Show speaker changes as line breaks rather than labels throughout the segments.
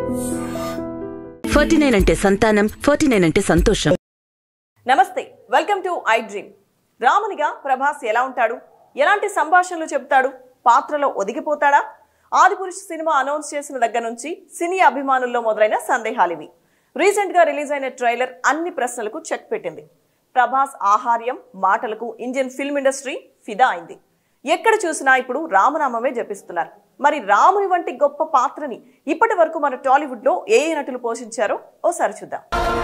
49 అంటే సంతానం, 49 అంటే సంతోషం.
నమస్తే, వెల్కమ్ టు iDream. రామునిగా ప్రభాస్ ఎలా ఉంటాడు? ఎలాంటి సంభాషణలు చెప్తాడు? పాత్రలో ఒదిగిపోతాడా? ఆదిపురుష్ సినిమా అనౌన్స్ చేసిన దగ్గర నుంచి సినీ అభిమానుల్లో మొదలైన సందేహాలివి. రీసెంట్ గా రిలీజ్ అయిన ట్రైలర్ అన్ని ప్రశ్నలకు చెక్ పెట్టింది. ప్రభాస్ ఆహార్యం, మాటలకు ఇండియన్ ఫిల్మ్ ఇండస్ట్రీ ఫిదా అయింది. ఎక్కడ చూసినా ఇప్పుడు రామనామమే జపిస్తున్నారు. మరి రాముని వంటి గొప్ప పాత్రని ఇప్పటి వరకు మన టాలీవుడ్ లో ఏ నటులు పోషించారో ఓసారి చూద్దాం.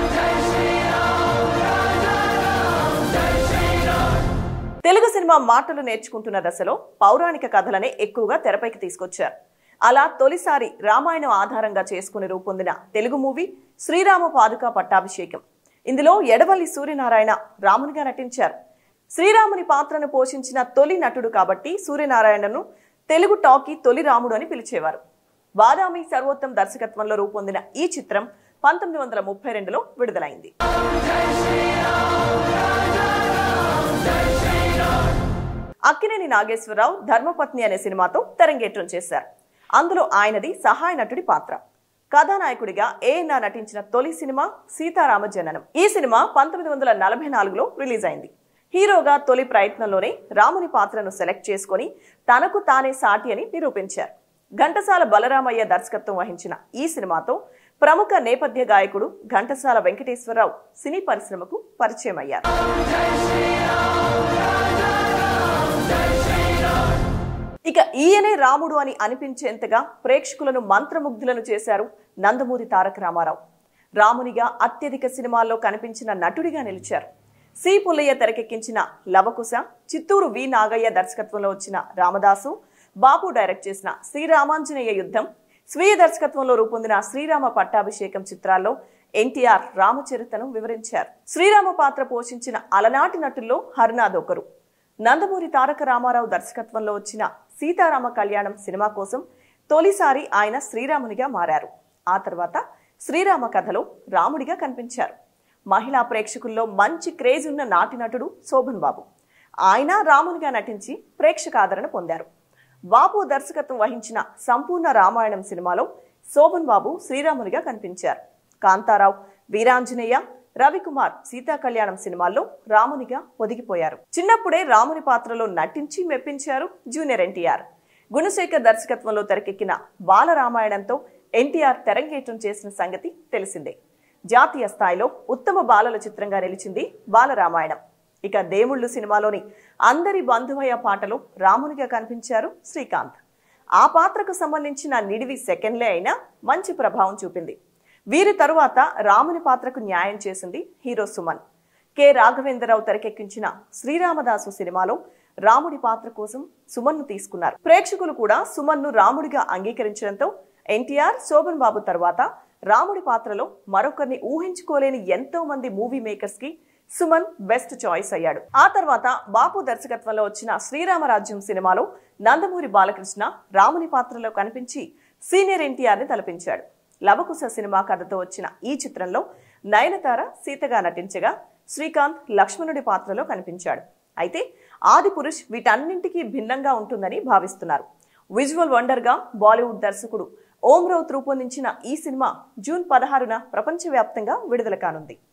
తెలుగు సినిమా మాటలు నేర్చుకుంటున్న దశలో పౌరాణిక కథలనే ఎక్కువగా తెరపైకి తీసుకొచ్చారు. అలా తొలిసారి రామాయణం ఆధారంగా చేసుకుని రూపొందిన తెలుగు మూవీ శ్రీరామ పాదుకా పట్టాభిషేకం. ఇందులో ఎడవల్లి సూర్యనారాయణ రామునిగా నటించారు. శ్రీరాముని పాత్రను పోషించిన తొలి నటుడు కాబట్టి సూర్యనారాయణను తెలుగు టాకీ తొలి రాముడు అని పిలిచేవారు. బాదామి సర్వోత్తమ్ దర్శకత్వంలో రూపొందిన ఈ చిత్రం 1932లో విడుదలైంది. అక్కినేని నాగేశ్వరరావు ధర్మపత్ని అనే సినిమాతో తెరంగేట్రం చేశారు. అందులో ఆయనది సహాయ నటుడి పాత్ర. కథానాయకుడిగా ఏఎన్ఆర్ నటించిన తొలి సినిమా సీతారామ జననం. ఈ సినిమా 1944లో రిలీజ్ అయింది. హీరోగా తొలి ప్రయత్నంలోనే రాముని పాత్రను సెలెక్ట్ చేసుకుని తనకు తానే సాటి అని నిరూపించారు. ఘంటసాల బలరామయ్య దర్శకత్వం వహించిన ఈ సినిమాతో ప్రముఖ నేపథ్య గాయకుడు ఘంటసాల వెంకటేశ్వరరావు సినీ పరిశ్రమకు పరిచయం అయ్యారు. ఇక ఈయనే రాముడు అని అనిపించేంతగా ప్రేక్షకులను మంత్రముగ్ధులను చేశారు నందమూరి తారక రామారావు. రామునిగా అత్యధిక సినిమాల్లో కనిపించిన నటుడిగా నిలిచారు. సి పుల్లయ్య తెరకెక్కించిన లవకుశ, చిత్తూరు వి నాగయ్య దర్శకత్వంలో వచ్చిన రామదాసు, బాపు డైరెక్ట్ చేసిన శ్రీరామాంజనేయ యుద్ధం, స్వీయ దర్శకత్వంలో రూపొందిన శ్రీరామ పట్టాభిషేకం చిత్రాల్లో ఎన్టీఆర్ రామచరితను వివరించారు. శ్రీరామ పాత్ర పోషించిన అలనాటి నటుల్లో హరినాథ్ ఒకరు. నందమూరి తారక రామారావు దర్శకత్వంలో వచ్చిన సీతారామ కళ్యాణం సినిమా కోసం తొలిసారి ఆయన శ్రీరామునిగా మారారు. ఆ తర్వాత శ్రీరామ కథలో రాముడిగా కనిపించారు. మహిళా ప్రేక్షకుల్లో మంచి క్రేజ్ ఉన్న నాటి నటుడు శోభన్ బాబు. ఆయన రామునిగా నటించి ప్రేక్షక ఆదరణ పొందారు. బాపు దర్శకత్వం వహించిన సంపూర్ణ రామాయణం సినిమాలో శోభన్ బాబు శ్రీరామునిగా కనిపించారు. కాంతారావు, వీరాంజనేయ, రవికుమార్ సీతా కళ్యాణం సినిమాల్లో రామునిగా ఒదిగిపోయారు. చిన్నప్పుడే రాముని పాత్రలో నటించి మెప్పించారు జూనియర్ ఎన్టీఆర్. గుణశేఖర్ దర్శకత్వంలో తెరకెక్కిన బాలరామాయణంతో ఎన్టీఆర్ తెరంగేట్రం చేసిన సంగతి తెలిసిందే. జాతీయ స్థాయిలో ఉత్తమ బాలల చిత్రంగా నిలిచింది బాలరామాయణం. ఇక దేవుళ్ళు సినిమాలోని అందరి బంధువయ్య పాటలో రామునిగా కనిపించారు శ్రీకాంత్. ఆ పాత్రకు సంబంధించిన నిడివి సెకండ్లే అయినా మంచి ప్రభావం చూపింది. వీరి తరువాత రాముని పాత్రకు న్యాయం చేసింది హీరో సుమన్. కె రాఘవేంద్రరావు తెరకెక్కించిన శ్రీరామదాసు సినిమాలో రాముడి పాత్ర కోసం సుమన్ను తీసుకున్నారు. ప్రేక్షకులు కూడా సుమన్ను రాముడిగా అంగీకరించడంతో ఎన్టీఆర్, శోభన్ బాబు తర్వాత రాముడి పాత్రలో మరొకరిని ఊహించుకోలేని ఎంతో మంది మూవీ మేకర్స్ కి సుమన్ బెస్ట్ చాయిస్ అయ్యాడు. ఆ తర్వాత బాపు దర్శకత్వంలో వచ్చిన శ్రీరామరాజ్యం సినిమాలో నందమూరి బాలకృష్ణ రాముని పాత్రలో కనిపించి సీనియర్ ఎన్టీఆర్ ని తలపించాడు. లవకుశ సినిమా కథతో వచ్చిన ఈ చిత్రంలో నయనతార సీతగా నటించగా శ్రీకాంత్ లక్ష్మణుడి పాత్రలో కనిపించాడు. అయితే ఆదిపురుష్ వీటన్నింటికీ భిన్నంగా ఉంటుందని భావిస్తున్నారు. విజువల్ వండర్ గా బాలీవుడ్ దర్శకుడు ఓం రౌత్ రూపొందించిన ఈ సినిమా జూన్ 16న ప్రపంచవ్యాప్తంగా విడుదల కానుంది.